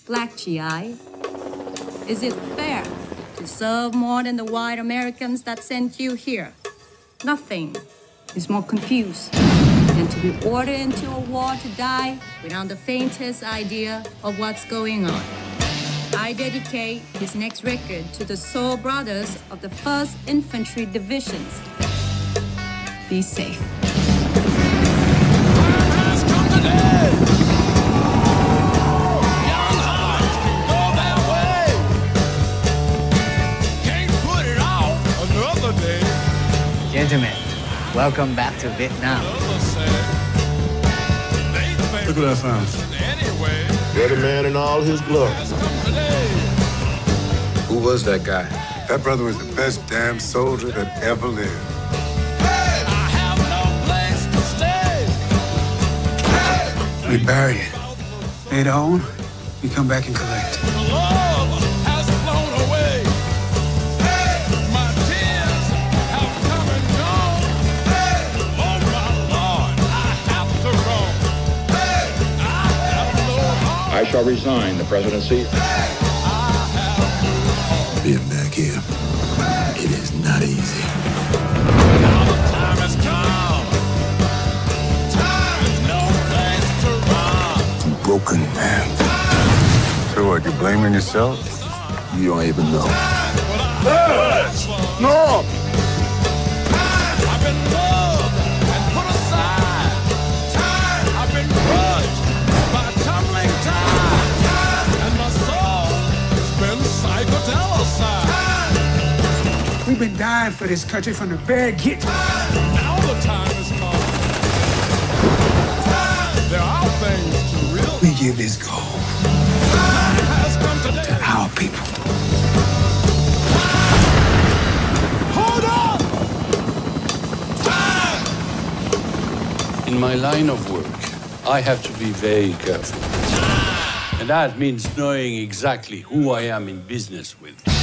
Black GI, is it fair to serve more than the white Americans that sent you here? Nothing is more confused than to be ordered into a war to die without the faintest idea of what's going on. I dedicate this next record to the soul brothers of the 1st Infantry Divisions. Be safe. Gentlemen, welcome back to Vietnam. Look what I found. Every man in all his glory. Who was that guy? That brother was the best damn soldier that ever lived. We bury it. Later on, we come back and collect. I shall resign the presidency. Being back here, it is not easy. Now the time has come. Time, no place to run. I'm broken, man. So what, you blaming yourself? You don't even know. No! I've been loved and put aside. I've been crushed by tumbling tide. And my soul has been psychedelicized. We've been dying for this country from the very get-go. Now the time has come. There are things to realize. We give this gold Has come today. to our people. Hold on! Time! In my line of work, I have to be very careful. And that means knowing exactly who I am in business with.